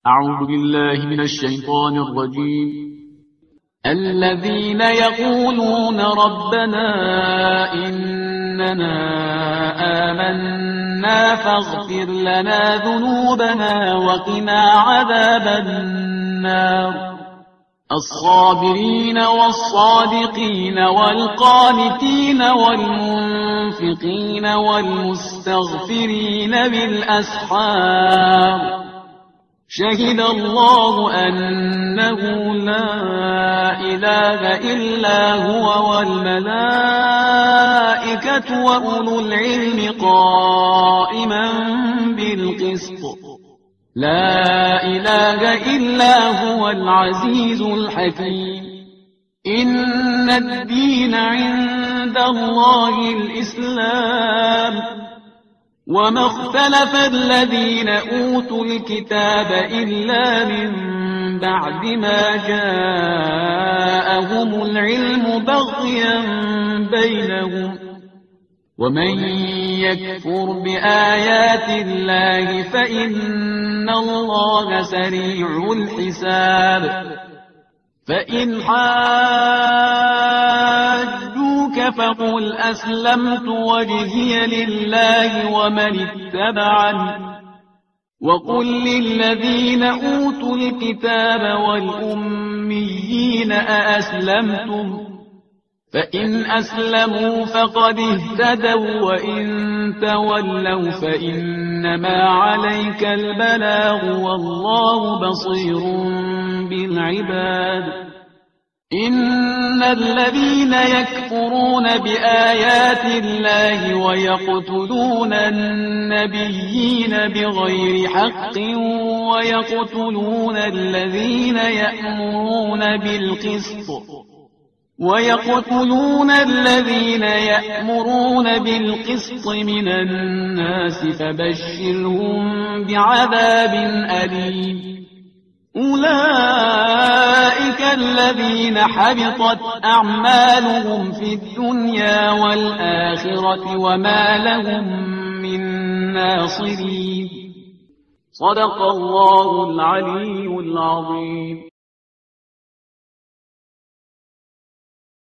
أعوذ بالله من الشيطان الرجيم. الذين يقولون ربنا إننا آمنا فاغفر لنا ذنوبنا وقنا عذاب النار. الصابرين والصادقين والقانتين والمنفقين والمستغفرين بالأسحار. شهد الله أنه لا إله إلا هو والملائكة وأولو العلم قائما بالقسط. لا إله إلا هو العزيز الحكيم. إن الدين عند الله الإسلام. وما اختلف الذين أوتوا الكتاب إلا من بعد ما جاءهم العلم بغيا بينهم. ومن يكفر بآيات الله فإن الله سريع الحساب. فإن حاجوك فقل أسلمت وجهي لله ومن اتبعني. وقل للذين أوتوا الكتاب والأميين أأسلمتم؟ فإن أسلموا فقد اهتدوا وإن تولوا فإنما عليك البلاغ والله بصير بالعباد. إن الذين يكفرون بآيات الله ويقتلون النبيين بغير حق ويقتلون الذين يأمرون بالقسط من الناس فبشرهم بعذاب أليم. أولئك الذين حبطت أعمالهم في الدنيا والآخرة وما لهم من ناصرين. صدق الله العلي العظيم.